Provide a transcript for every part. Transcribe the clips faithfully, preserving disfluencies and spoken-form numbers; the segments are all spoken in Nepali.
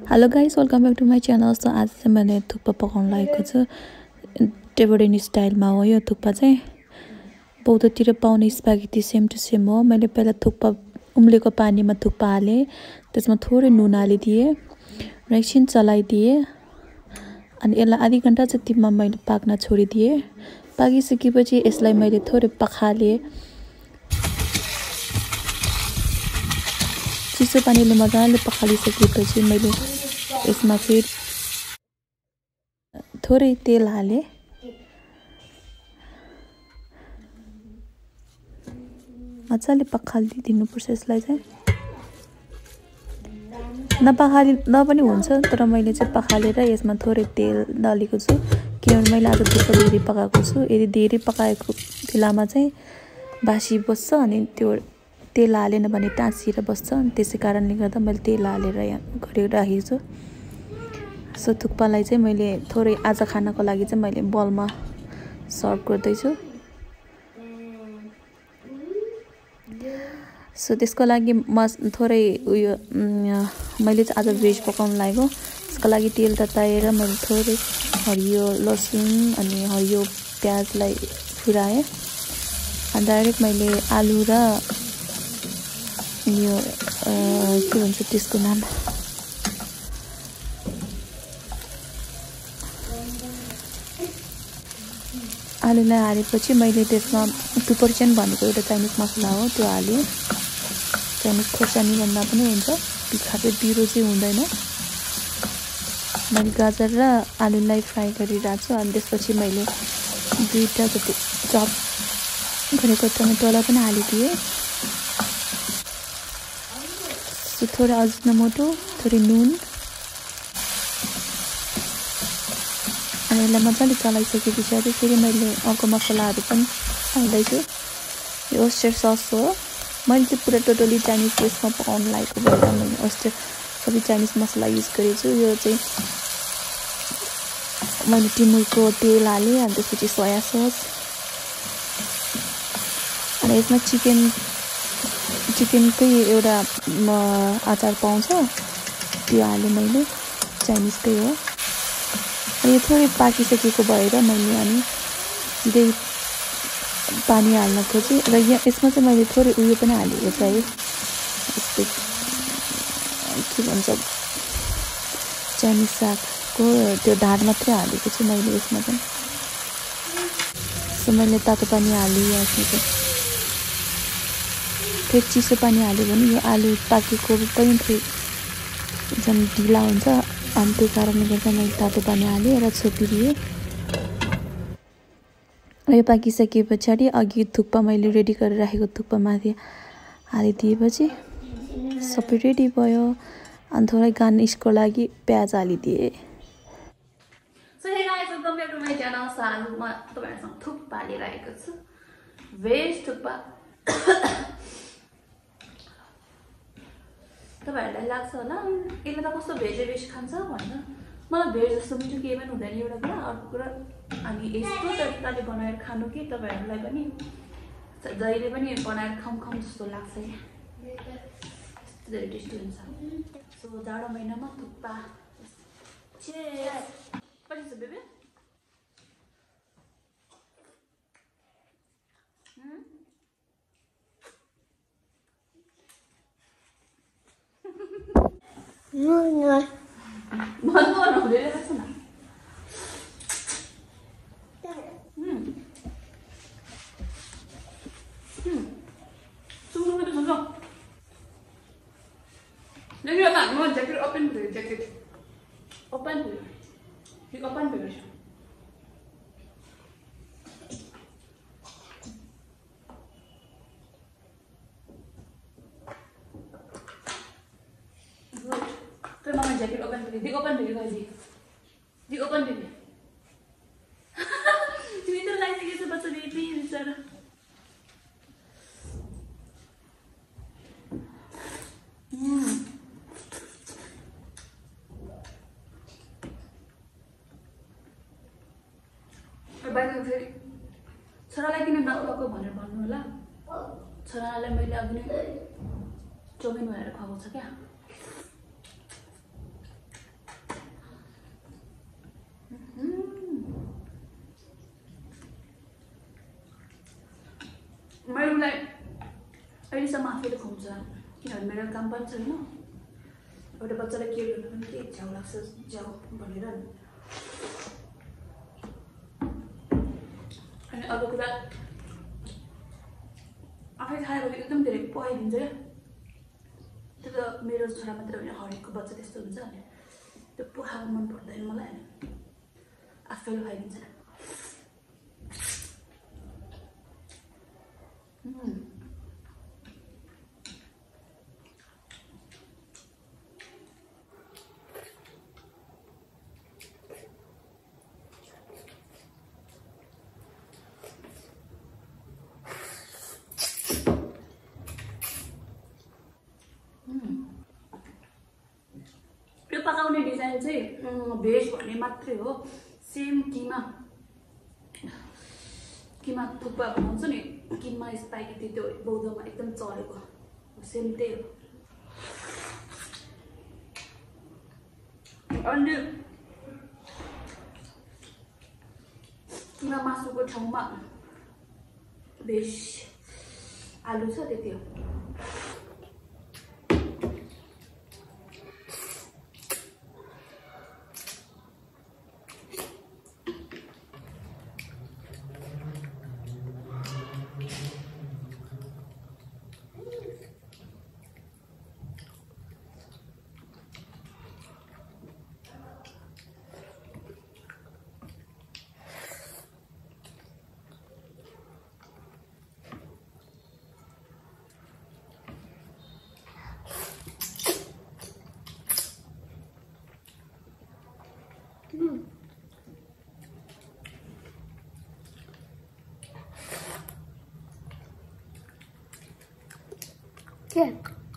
Hello guys, welcome back to my channel. So आज चाहिँ मैले थुक्पा पकाउन लागेको छु। टिबेटन स्टाइलमा हो यो थुक्पा चाहिँ। बौद्धतिर पाउने स्पागेटी सेम टु सेम हो। मैले पहिला थुक्पा उम्लेको पानीमा थुक्पा हालेँ, त्यसमा थोरै नुन हालिदिएँ र एकछिन चलाइदिएँ अनि यसलाई आधी घन्टा जतिमा मैले पाक्न छोडिदिएँ। पाकिसकेपछि यसलाई मैले थोरै पखालेँ। चिसो पानीले मजाले पखालिसकेपछि मैले यसमा फेरि थोरै तेल हालेँ। मजाले पखालिदिनुपर्छ यसलाई चाहिँ। नपखालि न पनि हुन्छ, तर मैले चाहिँ पखालेर यसमा थोरै तेल दलेको छु, किनभने मैले आज थुक्पा धेरै पकाएको छु। यदि धेरै पकाएको बेलामा चाहिँ बासी बस्छ अनि त्यो तेल हालेन भने टाँसिएर बस्छ। त्यसै कारणले गर्दा मैले तेल हालेर यहाँ गरिराखेको छु। सो थुक्पालाई चाहिँ मैले थोरै आज खानको लागि चाहिँ मैले बलमा सर्भ गर्दैछु। सो त्यसको लागि मस थोरै उयो मैले चाहिँ आज भेज पकाउन लागेको। त्यसको लागि तेल तताएर मैले थोरै हरियो लसुन अनि हरियो प्याजलाई फुराएँ अनि डाइरेक्ट मैले आलु र यो के भन्छ त्यसको नाम आलुलाई हालेपछि मैले त्यसमा टु पर्सेन्ट भनेको एउटा चाइनिज मसला हो, त्यो हालेँ। चाइनिज खोर्सानी भन्दा पनि हुन्छ, खासै पिरो चाहिँ हुँदैन। मैले गाजर र आलुलाई फ्राई गरिरहेको छु अनि त्यसपछि मैले दुईवटा जति चप गरेको टमेटोलाई पनि हालिदिएँ। सो थोरै अजिनोमोटो, थोरै नुन अनि यसलाई मजाले चलाइसके पछाडि फेरि मैले अर्को मसलाहरू पनि हाल्दैछु। यो ओस्टर सस हो। मैले चाहिँ पुरा टोटली चाइनिज त्यसमा पकाउन लागेको भएर मैले ओस्टर सबै चाइनिज मसला युज गरेको छु। यो चाहिँ मैले टिमुरको तेल हालेँ अनि त्यसपछि सोया सस अनि यसमा चिकन चिकनकै एउटा अचार पाउँछ, त्यो हालेँ मैले, चाइनिजकै हो। यो थोरै पाकिसकेको भएर मैले अनि सिधै पानी हाल्न खोजेँ र यहाँ यसमा चाहिँ मैले थोरै उयो पनि हालेको छ है, यस्तै के भन्छ चाइनिज सागको त्यो ढाड मात्रै हालेको छु मैले यसमा पनि। सो मैले तातो पानी हालेँ यसमा चाहिँ। फेरि चिसो पानी हाल्यो भने यो आलु पाकेको पनि फेरि झन् ढिला हुन्छ अनि त्यही कारणले गर्दा मैले तातो पानी हालेँ र छोपिदिएँ। यो पाकिसके पछाडि अघि थुक्पा मैले रेडी गरेर राखेको थुक्पा माथि हालिदिएपछि सबै रेडी भयो। अनि थोरै गार्निसको लागि प्याज हालिदिएँ। So hey guys, welcome back to my channel. So आज म तपाईँहरूसँग थुक्पा लिएर आएको छु, भेज थुक्पा। तपाईँहरूलाई लाग्छ होला यसले त कस्तो भेज भेज खान्छ भनेर। मलाई भेज जस्तो मिठो केही पनि हुँदैन, एउटा कुरा। अर्को कुरा, अनि यस्तो तरिकाले बनाएर खानु कि तपाईँहरूलाई पनि जहिले पनि बनाएर खाऊँ खाऊँ जस्तो लाग्छ। यस्तो धेरै टेस्टी हुन्छ। सो जाडो महिनामा थुक्पा कति छ बेबी? भन्नु हुँदैन रहेछ न। सुन्नु मात्रै सुन्नु। देखियो त हाम्रो ज्याकेट ओपन भयो, ज्याकेट ओपन भयो, यो ओपन भयो। तो मामा जैकेट ओपन कर दी, ओपन कर दी जी, ओपन कर दी। तुम्हें तो लाइट कैसे बचा बेबी बेचारा। हम्म और बाइक में फिर छोरालाई किन नखुवाएको भनेर भन्नु होला। छोरालाई मैले अघि नै चाउमिन बनाएर खुवाएको छ क्या। कहिलेसम्म आफूले खुवाउँछ किनभने मेरो काम पनि छैन एउटा बच्चालाई केयर गर्नु पनि के झ्याउ लाग्छ झ्याउ भनेर अनि अर्को कुरा आफै खायो भने एकदम धेरै पहाइदिन्छ क्या त्यो त मेरो छोरा मात्र होइन हरेकको बच्चा त्यस्तो हुन्छ अनि त्यो पोखाएको मन पर्दैन मलाई आफैले खाइदिन्छ त्यो पकाउने डिजाइन चाहिँ भेज भन्ने मात्रै हो सेम किमा किमा थुक्पा बनाउँछ नि किमा स्पाइकी त्यो बौद्धमा एकदम चलेको सेम त्यही हो अनि किमा मासुको ठाउँमा भेज आलु छ त्यति हो के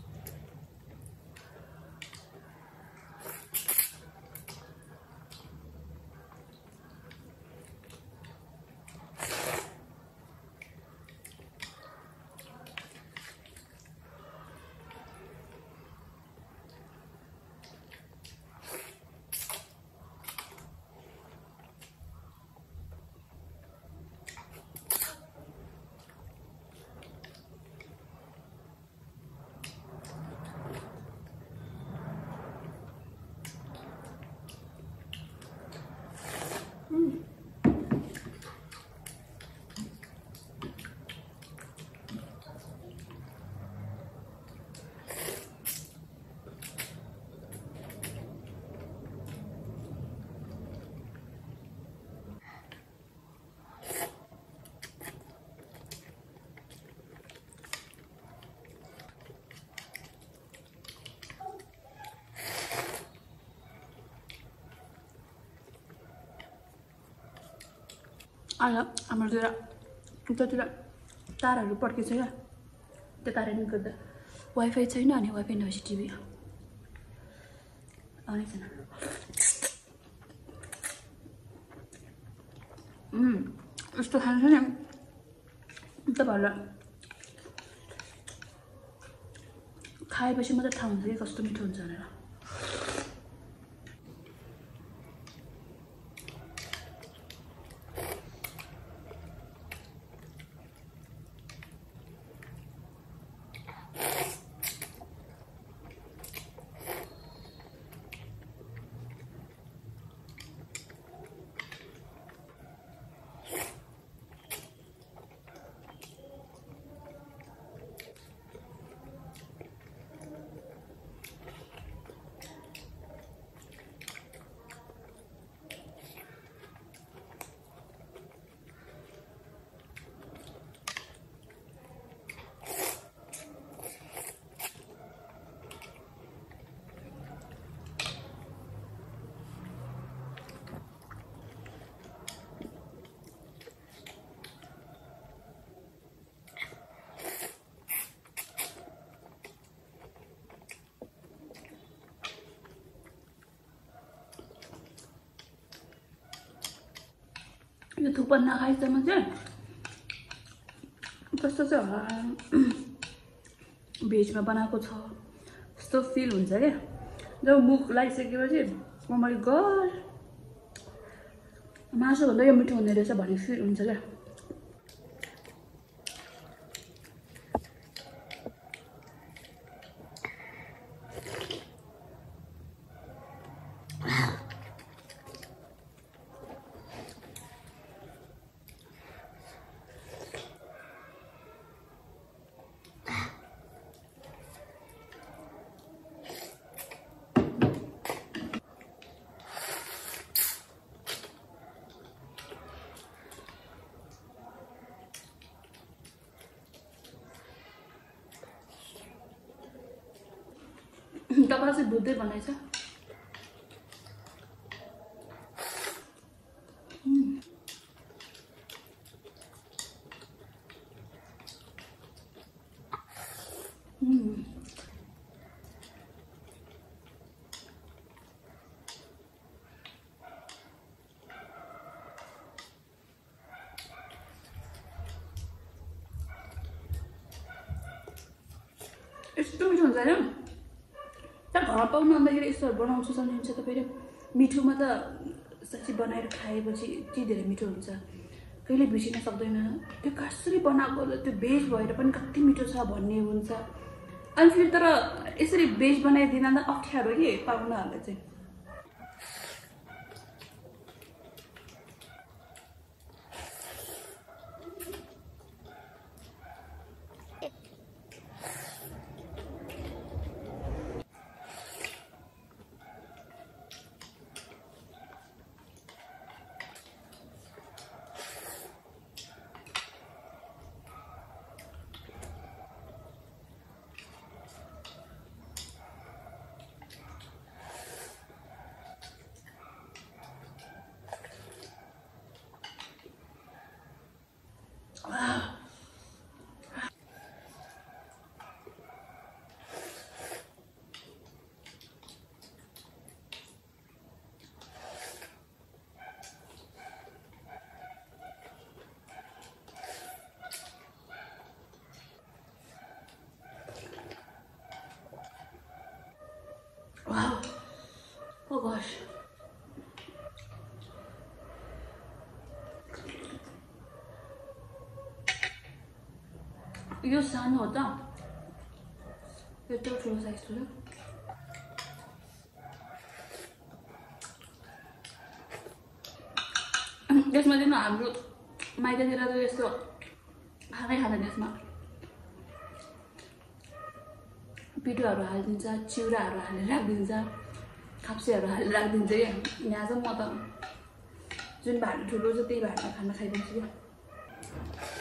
आज हाम्रोतिर उतातिर ताराहरू पड्केछ क्या त्यो कारणले गर्दा वाइफाई छैन अनि वाइफाई नभएपछि टिभी आउने छैन यस्तो खान्छ नि तपाईँहरूलाई खाएपछि मात्रै थाहा हुन्छ कि कस्तो मिठो हुन्छ भनेर यो थुक्पा नखाएसम्म चाहिँ कस्तो चाहिँ होला भेजमा बनाएको छ जस्तो फिल हुन्छ क्या जब मुख लगाइसकेपछि ओ माइ गॉड मासुभन्दा यो मिठो हुने रहेछ भन्ने फिल हुन्छ क्या थुक्पा चाहिँ दुधै बनाएछ। यस्तो मिठो हुन्छ होइन। तर घर पाउनु आउँदाखेरि यस्तोहरू बनाउँछु सम्झिन्छ तपाईँले। मिठोमा त साँच्चै बनाएर खाएपछि यति धेरै मिठो हुन्छ, कहिले बिर्सिन सक्दैन। त्यो कसरी बनाएको त्यो भेज भएर पनि कति मिठो छ भन्ने हुन्छ। अनि फेरि तर यसरी भेज बनाइदिन त अप्ठ्यारो के पाहुनाहरूलाई चाहिँ। Wow. Oh gosh. यो सानो हो त, यत्रो ठुलो साइज ठुलो। त्यसमा चाहिँ हाम्रो माइततिर त यस्तो खानै खाँदैन। त्यसमा पिठोहरू हालिदिन्छ, चिउराहरू हालेर राखिदिन्छ, खाप्सेहरू हालेर राखिदिन्छ क्या। यहाँ चाहिँ म त जुन भाँडा ठुलो छ त्यही भाँडामा खाना खाइदिन्छु क्या।